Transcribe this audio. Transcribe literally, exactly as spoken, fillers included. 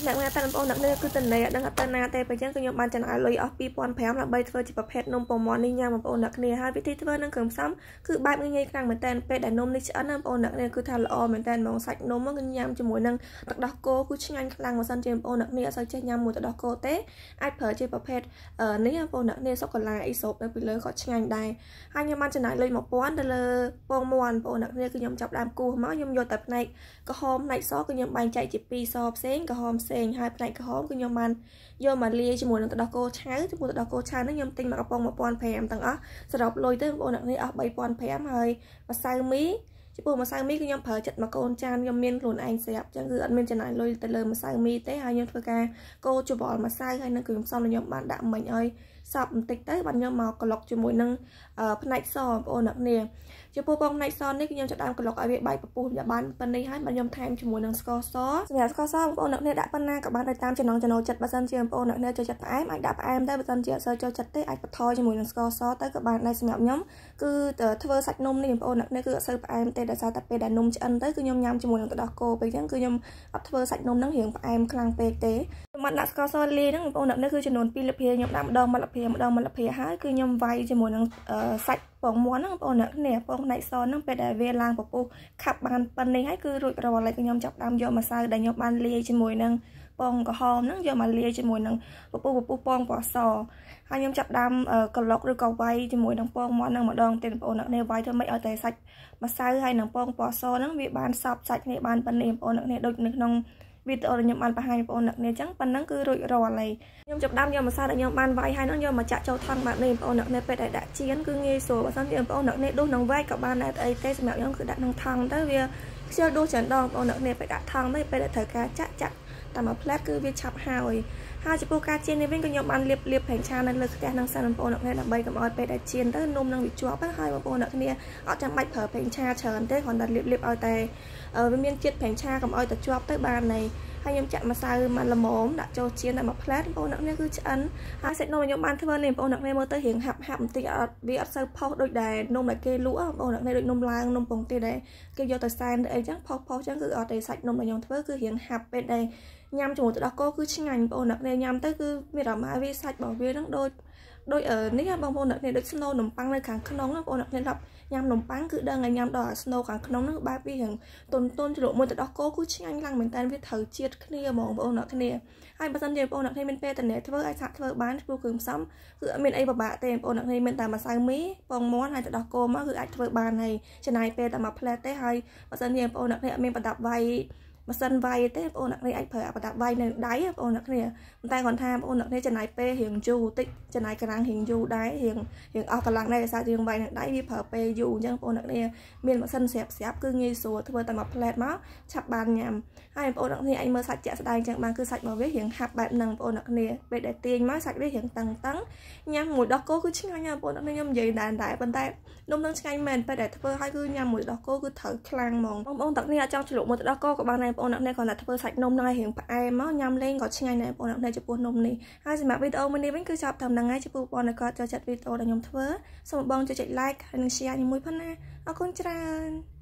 អ្នកងាតាមបងអ្នកនេះគឺតនេដឹងអត់ណាទេបើចឹងគឺខ្ញុំបានចំណាយលុយអស់ពីរពាន់ប្រាំដើម្បីធ្វើជាប្រភេទនំពងមាន់នេះញ៉ាំបងប្អូនអ្នកគ្នាហើយវិធីធ្វើនឹងគ្រឿងផ្សំគឺបែបងាយៗខ្លាំងមែនតើពេលដែលនំនេះឆ្អិនណាបងប្អូនអ្នកនេះគឺថាល្អមែនតើហ្មងសាច់នំគឺញ៉ាំជាមួយនឹងទឹកដោះគោគឺឆ្ងាញ់ខ្លាំងបើសិនជាបងប្អូនអ្នកនេះអត់សូវចេះញ៉ាំមួយទឹកដោះគោទេអាចប្រើជាប្រភេទនេះបងប្អូនអ្នកនេះសូកូឡាអ៊ីសូបនៅពីលើក៏ឆ្ងាញ់ដែរហើយខ្ញុំបានចំណាយលុយមួយពាន់ទៅលើពងមាន់បងប្អូនអ្នកនេះគឺខ្ញុំចាប់ដើមគូសមកខ្ញុំយកតែផ្នែកក្រហមផ្នែកសគឺខ្ញុំបែងចែកជាពីរសផ្សេងក្រហមផ្សេងហើយផ្នែកក្រហមគឺខ្ញុំបានយកមកលាយជាមួយនឹងទឹកដោះគោឆៅជាមួយទឹកដោះគោឆៅនេះខ្ញុំទិញមកកំប៉ុងmột nghìn năm trămទាំងអស់សរុបលុយទៅបងប្អូនអ្នកនេះអស់បីពាន់ប្រាំហើយម្សៅមីចំពោះម្សៅមីគឺខ្ញុំប្រើចិត្តមកកូនចានខ្ញុំមានខ្លួនឯងស្រាប់អញ្ចឹងគឺអត់មានចំណាយលុយទៅលើម្សៅមីទេហើយខ្ញុំធ្វើការកូរច្របល់ម្សៅហើយនឹងគ្រឿងផ្សំខ្ញុំបានដាក់មិញឲ្យសប់បន្តិចទៅបានខ្ញុំមកក្លុកជាមួយនឹងផ្នែកសបងប្អូនអ្នកនេះចំពោះពងផ្នែកសនេះខ្ញុំចាប់ដើមក្លុកឲ្យវាបែកពពុះយ៉ាបានប៉ុណ្នេះហើយបានខ្ញុំថែមជាមួយនឹងស្ករសសម្រាប់ស្ករសបងប្អូនអ្នកនេះដាក់ប៉ុណ្ណាក៏បានទៅតាមចំណង់ចំណូលចិត្តបើសិនជាបងប្អូនអ្នកនេះចូលចិត្តផ្អែមអាចដាក់ផ្អែមដែរបើសិនជាអត់សូវចូលចិត្តទេអាចបន្ថយជាមួយនឹងស្ករសទៅក៏បានដែរសម្រាប់ខ្ញុំគឺធ្វើសាច់នំនេះបងប្អូនអ្នកនេះគឺអត់សូវផ្អែមទេដោយសារតែពេលដែលនំឆ្អិនទៅគឺខ្ញុំញ៉ាំជាមួយនឹងទឹកដោះគោពេលអញ្ចឹងគឺខ្ញុំអត់ធ្វើសាច់នំហ្នឹងរៀងផ្អែមខ្លាំងពេកទេខ្ញុំបានដាក់ស្ករសលាយហ្នឹងបងប្អូនអ្នកនេះគឺចំនួនពីរលភាខ្ញុំដាក់ម្ដងមួយលភាម្ដងមួយលភាហើយគឺខ្ញុំវាយជាមួយនឹងសាច់ពងមាន់ហ្នឹងបងប្អូនអ្នកនេះពងផ្នែកសហ្នឹងពេលដែលវាឡើងពពុះខាប់បានប៉ុណ្នេះហើយគឺរួចរាល់ហើយខ្ញុំចាប់ដើមយកម្សៅដែលខ្ញុំបានលាយជាមួយនឹងពងក្រហមហ្នឹងយកមកលាយជាមួយនឹងពពុះពពុះពងពណ៌សហើយខ្ញុំចាប់ដើមក្លុកឬក៏វាយជាមួយនឹងពងមាន់ហ្នឹងម្ដងទៀតបងប្អូនអ្នកនេះវាយធ្វើម៉េចឲ្យតែសាច់ម្សៅហើយនឹងពងពណ៌សហ្នឹងវាបានសប់សាច់គ្នាបានប៉ុណ្នេះបងប្អូនអ្នកនេះដូចនៅក្នុងវីដេអូដែលខ្ញុំបានបង្ហាញបងប្អូនអ្នកនេះអញ្ចឹងប៉ុណ្ណឹងគឺរួចរាល់ហើយខ្ញុំចាប់ដើមយកម្សៅដែលខ្ញុំបានវាយហើយហ្នឹងយកមកចាក់ចូលថង់បែបនេះបងប្អូនអ្នកនេះពេលដែលដាក់ចៀនគឺងាយស្រួលបើសិនជាបងប្អូនអ្នកនេះដួសនឹងវែកក៏បានដែរអីទេសម្រាប់ខ្ញុំគឺដាក់ក្នុងថង់ទៅវាខ្ជិលដួសច្រើនដងបងប្អូនអ្នកនេះពេលដាក់ថង់ទៅពេលដែលត្រូវការចាក់ចាក់តាមមួយផ្លែតគឺវាឆាប់ហើយហើយចំពោះការចៀននេះវិញក៏ខ្ញុំបានលាបលាបប្រេងឆានៅលើខ្ទះនឹងសិនបងប្អូនអ្នកនេះដើម្បីកុំឲ្យពេលដែលចៀនទៅនំនឹងវាជាប់ហើយបងប្អូនអ្នកនេះអត់ចាំបាច់ប្រើប្រេងឆាច្រើនទេគ្រាន់តែលាបលាបឲ្យតែវាមានជាតិប្រេងឆាកុំឲ្យតែជាប់ទៅបាននៃហើយខ្ញុំចាក់ម្សៅមកល្មមដាក់ចូលចៀនតែមួយផ្លែតបងប្អូនអ្នកនេះគឺឆ្អិនហើយសាច់នំខ្ញុំបានធ្វើនេះបងប្អូនអ្នកនេះមើលទៅរៀងហាប់ហាប់បន្តិចអត់វាអត់សូវផុសដូចដែលនំដែលគេលក់បងប្អូនអ្នកនេះដូចនំឡើងនំពងទាដែលគេយកទៅសែនទៅអីចឹងផុសផុសចឹងគឺអត់ទេសាច់នំដែលខ្ញុំធ្វើគឺរៀងហាប់ពេលដែលញ៉ាំជាមួយទឹកដោះគោគឺឆ្ងាញ់បងប្អូនអ្នកនេះញ៉ាំទៅគឺមានអារម្មណ៍វាសាច់របស់វានឹងដូចដូចនេះបងប្អូនអ្នកនេះដូចស្នូលនំប៉័ងនៅខាងក្នុងបងប្អូនអ្នកនេះរាប់ញ៉ាំនំប៉័ងគឺដឹងឲ្យញ៉ាំដល់ស្នូលខាងក្នុងហ្នឹងបែបវារៀងតុនតុនជ្រក់មួយទឹកដោះគោគឺឆ្ងាញ់ខ្លាំងមែនតើវាត្រូវជាតិគ្នាបងប្អូនអ្នកគ្នាហើយបើសិនជាបងប្អូនអ្នកគ្នាមានពេលតនេធ្វើឲ្យសាក់ធ្វើបានព្រោះគ្រឿងផ្សំគឺអត់មានអីពិបាកទេបងប្អូនអ្នកគ្នាមានតែម្សៅមីពងមាន់ហើយទឹកដោះគោមកគឺអាចធ្វើបានហើយចំណាយពេលតែមួយផ្លែតទេហើយបើសិនជាបងប្អូនអ្នកគ្នាអត់មានប្រដាប់វាយម៉ាស៊ីនវាយទេបងប្អូនអ្នកគ្នាអាចប្រើប្រដាប់វាយនៅដៃបងប្អូនអ្នកគ្នាប៉ុន្តែគាត់ថាបងប្អូនអ្នកគ្នាចំណាយពេលរៀងយូរតិចចំណាយកន្លងរៀងយូរដែររៀងរៀងអស់កន្លងដែរដោយសារយើងវាយនៅដៃវាប្រើពេលយូរអញ្ចឹងបងប្អូនអ្នកគ្នាមានម៉ាស៊ីនស្រាប់ស្រាប់គឺងាយស្រួលធ្វើតែមួយផ្លែតមកឆាប់បានញ៉ាំហើយបងប្អូនអ្នកគ្នាអាចមើលសាច់ជាក់ស្ដែងអញ្ចឹងបានគឺសាច់របស់វារៀងហាប់បែបហ្នឹងបងប្អូនអ្នកគ្នាពេលដែលទាញមកសាច់វារៀងតឹងតឹងញ៉ាំមួយដោះគោគឺឆ្ងាញ់ណាស់បងប្អូនអ្នកគ្នាខ្ញុំនិយាយដែរដែរប៉ុន្តែនំនឹងឆ្ងាញ់មែនពេលដែលធ្វើឲ្យគឺញ៉ាំមួយដោះគោគឺត្រូវខ្លាំងហ្មងបងប្អូនអ្នកគ្នាអាចចង់ជ្រលក់មួយដោះគោក៏បានដែរបងប្អូនអ្នកគ្នាគាត់តែធ្វើសាច់នំហ្នឹងឲ្យរៀងផ្អែមមកញ៉ាំលេងក៏ឆ្ងាញ់ដែរបងប្អូនអ្នកចំពោះនំនេះហើយសម្រាប់វីដេអូមួយនេះវិញគឺចប់ត្រឹមហ្នឹងហើយចំពោះបងប្អូនគាត់ចូលចិត្តវីដេអូដែលខ្ញុំធ្វើសូមបងជួយចុច like ហើយនិង share ជាមួយផងណាអរគុណច្រើន